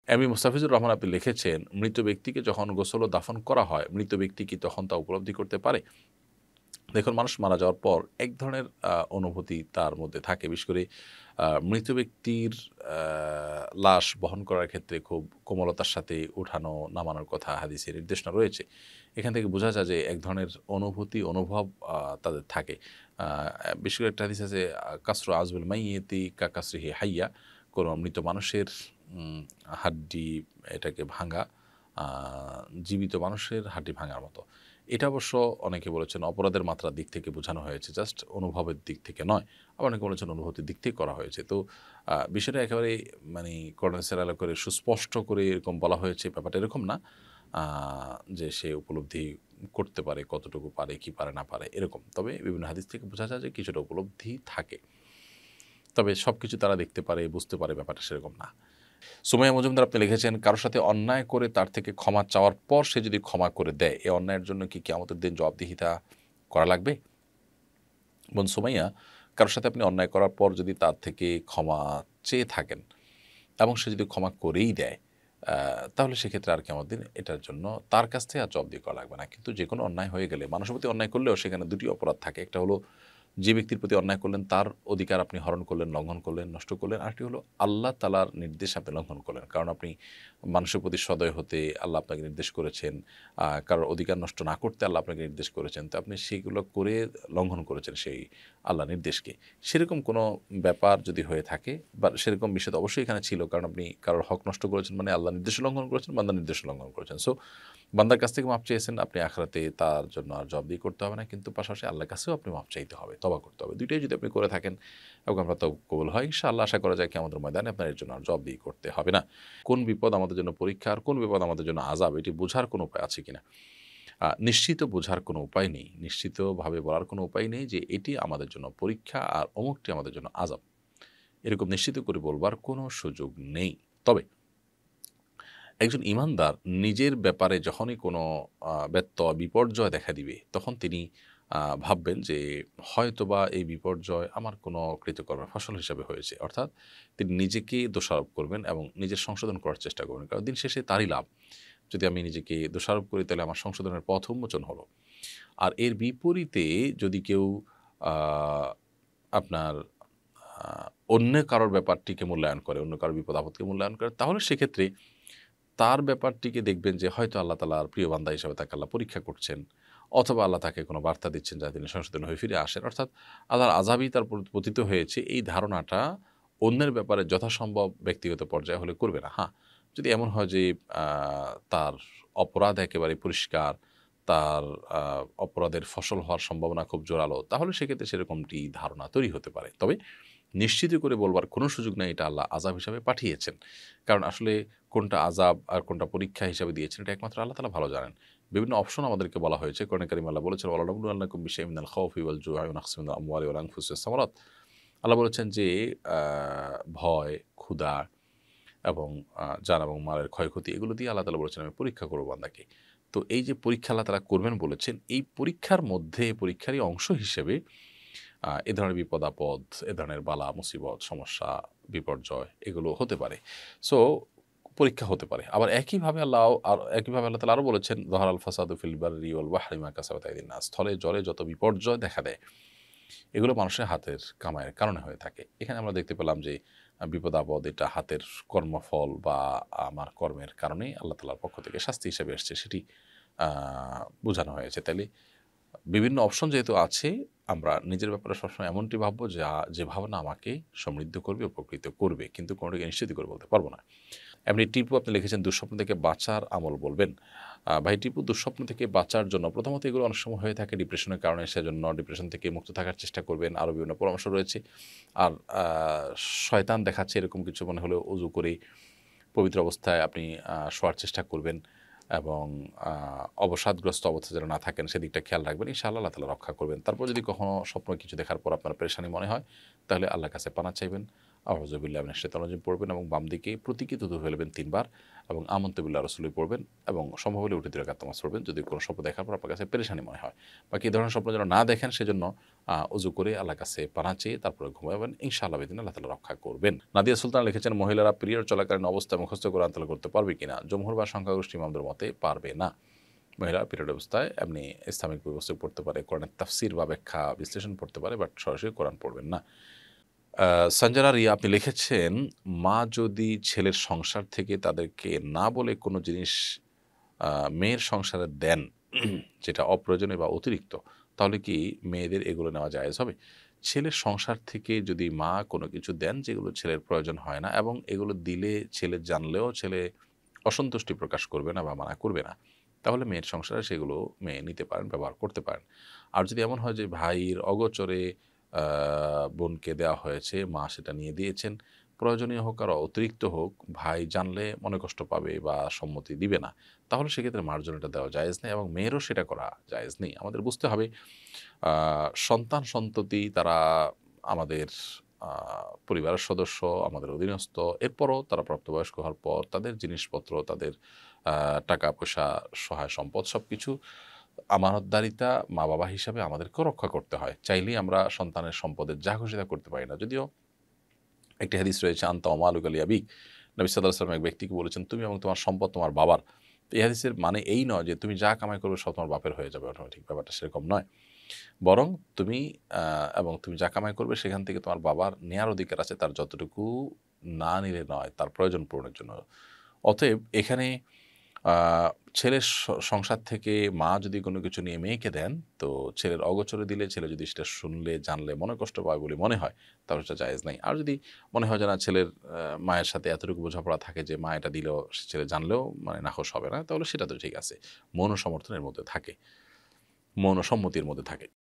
M E Mustafizur Rahman আপনি লিখেছেন, মৃত ব্যক্তিকে যখন গোসল ও দাফন করা হয়, মৃত ব্যক্তি কি তখন তা উপলব্ধি করতে পারে? দেখুন, মানুষ মারা যাওয়ার পর এক ধরনের অনুভূতি তার মধ্যে থাকে। বিশেষ করে মৃত ব্যক্তির আ লাশ বহন করার ক্ষেত্রে খুব কোমলতার সাথে উঠানো, নামানোর কথা হাদিসে নির্দেশনা রয়েছে। এখান থেকে বোঝা যায় যে এক ধরনের অনুভূতি, অনুভব তাদের থাকে। আ বিশেষ করে একটা হাদিস আছে, কাসরু আজমিল মাইয়িতি কা কাসরিহি হাইয়্যা। কোনো মৃত মানুষের হাড্ডি এটাকে ভাঙা আ জীবিত মানুষের হাড্ডি ভাঙার মতো। এটা অবশ্য অনেকে বলেছেন অপরাধের মাত্রার দিক থেকে বোঝানো হয়েছে, জাস্ট অনুভবের দিক থেকে নয়। আবার অনেকে বলেছেন অনুভূতির দিক থেকে করা হয়েছে। তো বিষয়টা একেবারে মানে কনডেন্সার আলা করে সুস্পষ্ট করে এরকম বলা হয়েছে, ব্যাপারটা এরকম না। আ যে সে উপলব্ধি করতে পারে, কতটুকু পারে, কি পারে না পারে এরকম। তবে বিভিন্ন হাদিস থেকে বোঝা যায় যে কিছুটা উপলব্ধি থাকে। তবে সবকিছু তারা দেখতে পারে, বুঝতে পারে, ব্যাপারটা সেরকম না। সুমাইয়া মজুমদার আপনি লিখেছেন, কারো সাথে অন্যায় করে তার থেকে ক্ষমা চাওয়ার পর সে যদি ক্ষমা করে দেয়, এ অন্যায়ের জন্য কি কিয়ামতের দিন জবাবদিহিতা করা লাগবে? বোন সুমাইয়া, কারো সাথে আপনি অন্যায় করার পর যদি তার থেকে ক্ষমা চেয়ে থাকেন এবং সে যদি ক্ষমা করেই দেয়, আ তাহলে সেক্ষেত্রে আর কিয়ামতের দিন এটার জন্য তার কাছ থেকে আর জবাবদিহি করা লাগবে না। কিন্তু যেকোনো অন্যায় হয়ে গেলে, মানুষের প্রতি অন্যায় করলেও সেখানে ২ টি অপরাধ থাকে। একটা হলো যে ব্যক্তির প্রতি অন্যায় করলেন তার অধিকার আপনি হরণ করলেন, লঙ্ঘন করলেন, নষ্ট করলেন। আরেকটি হলো আল্লাহ তাআলার নির্দেশ আপনি লঙ্ঘন করলেন। কারণ আপনি মানুষের প্রতি সদয় হতে আল্লাহ আপনাকে নির্দেশ করেছেন। কারোর অধিকার নষ্ট না করতে আল্লাহ আপনাকে নির্দেশ করেছেন। তো আপনি সেগুলো করে লঙ্ঘন করেছেন সেই আল্লাহর নির্দেশকে। সেরকম কোনো ব্যাপার যদি হয়ে থাকে বা সেরকম বিষয় তো অবশ্যই এখানে ছিল। কারণ আপনি কারোর হক নষ্ট করেছেন মানে আল্লাহর নির্দেশ লঙ্ঘন করেছেন, বান্দার নির্দেশ লঙ্ঘন করেছেন। সো বান্দার কাছ থেকে মাপ চেয়েছেন, আপনি আখিরাতে তার জন্য আর জবাবদিহি করতে হবে না। কিন্তু পাশাপাশি আল্লাহর কাছেও আপনি মাপ চাইতে হবে, তওবা করতে হবে। ২ টাই যদি আপনি করে থাকেন এবং আপনার তওবা কবুল হয়, ইনশাআল্লাহ আশা করা যায় কিয়ামতের ময়দানে আপনার এর জন্য আর জবাবদিহি করতে হবে না। কোন বিপদ আমাদের জন্য পরীক্ষা আর কোন বিপদ আমাদের জন্য আযাব, এটি বোঝার কোনো উপায় আছে কিনা? নিশ্চিত বোঝার কোনো উপায় নেই। নিশ্চিতভাবে বলার কোনো উপায় নেই যে এটি আমাদের জন্য পরীক্ষা আর অমুকটি আমাদের জন্য আযাব। এরকম নিশ্চিত করে বলবার কোনো সুযোগ নেই। তবে একজন ঈমানদার নিজের ব্যাপারে যখনই কোনো ব্যত্যয়, বিপর্যয় দেখা দিবে, তখন তিনি ভাববেন যে হয়তোবা এই বিপর্যয় আমার কোনো কৃতকর্মের ফসল হিসাবে হয়েছে। অর্থাৎ তিনি নিজেকে দোষারোপ করবেন এবং নিজের সংশোধন করার চেষ্টা করবেন। কারণ দিন শেষে তারই লাভ। যদি আমি নিজেকে দোষারোপ করি তাহলে আমার সংশোধনের পথ উন্মোচন হলো। আর এর বিপরীতে যদি কেউ আ আপনার আ অন্য কারোর ব্যাপারটিকে মূল্যায়ন করে, অন্য কারোর বিপদ-আপদকে মূল্যায়ন করে, তাহলে সেক্ষেত্রে তার ব্যাপারটিকে দেখবেন যে হয়তো আল্লাহ তাআলার প্রিয় বান্দা হিসেবে তাকে আল্লাহ পরীক্ষা করছেন। অথবা আল্লাহ তাকে কোনো বার্তা দিচ্ছেন যাতে তিনি সংশোধন হয়ে ফিরে আসেন। অর্থাৎ আল্লাহর আযাবই তার উপর পতিত হয়েছে, এই ধারণাটা অন্যের ব্যাপারে যথাসম্ভব ব্যক্তিগত পর্যায়ে হলে করবে না। হ্যাঁ, যদি এমন হয় যে আ তার অপরাধ একেবারে পরিষ্কার, তার আ অপরাধের ফসল হওয়ার সম্ভাবনা খুব জোরালো, তাহলে সেক্ষেত্রে সেরকমটি ধারণা তৈরি হতে পারে। তবে নিশ্চিত করে বলবার কোনো সুযোগ নাই এটা আল্লাহ আযাব হিসাবে পাঠিয়েছেন। কারণ আসলে কোনটা আযাব আর কোনটা পরীক্ষা হিসাবে দিয়েছেন এটা একমাত্র আল্লাহ তাআলা ভালো জানেন। বিভিন্ন অপশন আমাদেরকে বলা হয়েছে। কোরআনে কারিমে আল্লাহ বলেছেন, "ওয়ালানাবলুওয়ান্নাকুম বিশাইইন মিনাল খাউফি ওয়াল জু'i ওয়া নাকসিম মিনাল আমওয়ালি ওয়াল আনফুসি ওয়াস সামারাত।" আল্লাহ বলেছেন যে আ ভয়, ক্ষুধা এবং জান এবং মালের ক্ষয়ক্ষতি এগুলো দিয়ে আল্লাহ তাআলা বলেছেন আমি পরীক্ষা করব বান্দাকে। তো এই যে পরীক্ষা আল্লাহ তাআলা করবেন বলেছেন, এই পরীক্ষার মধ্যে পরীক্ষারই অংশ হিসেবে এ ধরনের বিপদ-আপদ, এ ধরনের বালা, মুসিবত, সমস্যা, বিপর্যয় এগুলো হতে পারে। সো পরীক্ষা হতে পারে। আবার একইভাবে আল্লাহ তাআলা আরো বলেছেন, "যহারাল ফাসাদু ফিল বাররি ওয়াল বাহরি বিমা কাসাবাত আইদিন নাস।" স্থলে জলে যত বিপর্যয় দেখা দেয়, এগুলো মানুষের হাতের কামাইয়ের কারণে হয়ে থাকে। এখানে আমরা দেখতে পেলাম যে বিপদ-আপদ এটা হাতের কর্মফল বা আমার কর্মের কারণেই আল্লাহ তাআলার পক্ষ থেকে শাস্তি হিসেবে এসছে, সেটি আ বোঝানো হয়েছে। তাইলে বিভিন্ন অপশন যেহেতু আছে, আমরা নিজের ব্যাপারে সবসময় এমনটি ভাববো যে ভাবনা আমাকে সমৃদ্ধ করবে, উপকৃত করবে। কিন্তু কোনটাকে নিশ্চিত করে বলতে পারব না। এমনি টিপু আপনি লিখেছেন দুঃস্বপ্ন থেকে বাঁচার আমল বলবেন। ভাই টিপু, দুঃস্বপ্ন থেকে বাঁচার জন্য প্রথমত এগুলো অনেক সময় হয়ে থাকে ডিপ্রেশনের কারণে, সেজন্য ডিপ্রেশন থেকে মুক্ত থাকার চেষ্টা করবেন। আরও বিভিন্ন পরামর্শ রয়েছে। আর শয়তান দেখাচ্ছে এরকম কিছু মনে হলে ওযু করে পবিত্র অবস্থায় আপনি শোয়ার চেষ্টা করবেন এবং আ অবসাদগ্রস্ত অবস্থায় যেন না থাকেন সেদিকটা খেয়াল রাখবেন। ইনশাআল্লাহ আল্লাহ তাআলা রক্ষা করবেন। তারপর যদি কখনো স্বপ্ন কিছু দেখার পর আপনার পেরেশানি মনে হয়, তাহলে আল্লাহর কাছে পানাহ চাইবেন। আউযু বিল্লাহি মিনাশ শাইতানির রাজিম পড়বেন এবং বাম দিকে প্রতীকী থুতু ফেলবেন ৩ বার এবং আমানতু বিল্লাহি রাসূলি পড়বেন এবং সম্ভব হলে উঠে ২ রাকাত নামাজ পড়বেন যদি কোনো স্বপ্ন দেখার পর আপনার কাছে পেরেশানি মনে হয়। বাকি এই ধরনের স্বপ্ন যেন না দেখেন সেজন্য ওযু করে আল্লাহর কাছে পানাহ চেয়ে তারপরে ঘুমাবেন। ইনশাআল্লাহ বিদিনিল্লাহ আল্লাহ তাআলা রক্ষা করবেন। নাদিয়া সুলতানা লিখেছেন, মহিলারা পিরিয়ড চলাকালীন অবস্থায় মুখস্থ কোরআন তেলাওয়াত করতে পারবে কিনা? জমহুর বা সংখ্যাগরিষ্ঠ ইমামদের মতে পারবে না। মহিলা পিরিয়ড অবস্থায় এমনি ইসলামিক বই পুস্তক পড়তে পারে, কোরআনের তাফসির বা ব্যাখ্যা বিশ্লেষণ পড়তে পারে, বাট সরাসরি কোরআন পড়বেন না। সঞ্জনা রিয়া আপনি লিখেছেন, মা যদি ছেলের সংসার থেকে তাদেরকে না বলে কোনো জিনিস মেয়ের সংসারে দেন যেটা অপ্রয়োজনীয় বা অতিরিক্ত, তাহলে কি মেয়েদের এগুলো নেওয়া জায়েজ হবে? ছেলের সংসার থেকে যদি মা কোনো কিছু দেন যেগুলো ছেলের প্রয়োজন হয় না এবং এগুলো দিলে ছেলে জানলেও ছেলে অসন্তুষ্টি প্রকাশ করবে না বা মানা করবে না, তাহলে মেয়ের সংসারে সেগুলো মেয়ে নিতে পারেন, ব্যবহার করতে পারেন। আর যদি এমন হয় যে ভাইয়ের অগোচরে বোনকে দেওয়া হয়েছে, মা সেটা নিয়ে দিয়েছেন, প্রয়োজনীয় হোক আর অতিরিক্ত হোক, ভাই জানলে মনে কষ্ট পাবে বা সম্মতি দিবে না, তাহলে সেক্ষেত্রে মার জন্য এটা দেওয়া জায়েজ নেই এবং মেয়েরও সেটা করা জায়েজ নেই। আমাদের বুঝতে হবে সন্তান সন্ততি তারা আমাদের পরিবারের সদস্য, আমাদের অধীনস্থ। এরপরও তারা প্রাপ্তবয়স্ক হওয়ার পর তাদের জিনিসপত্র, তাদের টাকা পয়সা, সহায় সম্পদ সবকিছু আমানতদারিতা মা-বাবা হিসাবে আমাদেরকেও রক্ষা করতে হয়। চাইলেই আমরা সন্তানের সম্পদের যা খুশি তা করতে পারি না। যদিও একটি হাদিস রয়েছে, আনতা ওয়া মালুকা লিআবিক। নবী সাল্লাল্লাহু আলাইহি ওয়াসাল্লাম এক ব্যক্তিকে বলেছেন, তুমি এবং তোমার সম্পদ তোমার বাবার। তো এই হাদিসের মানে এই নয় যে তুমি যা কামাই করবে সব তোমার বাপের হয়ে যাবে অটোমেটিক, ব্যাপারটা সেরকম নয়। বরং তুমি এবং তুমি যা কামাই করবে সেখান থেকে তোমার বাবার নেয়ার অধিকার আছে, তার যতটুকু না নিলে নয়, তার প্রয়োজন পূরণের জন্য। অতএব এখানে আ ছেলের সংসার থেকে মা যদি কোনো কিছু নিয়ে মেয়েকে দেন, তো ছেলের অগোচরে দিলে ছেলে যদি সেটা শুনলে, জানলে মনে কষ্ট পায় বলে মনে হয়, তাহলে সেটা জায়েজ নাই। আর যদি মনে হয় যে না, ছেলের মায়ের সাথে এতটুকু বোঝাপড়া থাকে যে মা এটা দিলেও ছেলে জানলেও মানে নাখোশ হবে না, তাহলে সেটা তো ঠিক আছে। মৌন সমর্থনের মধ্যে থাকে, মৌন সম্মতির মধ্যে থাকে।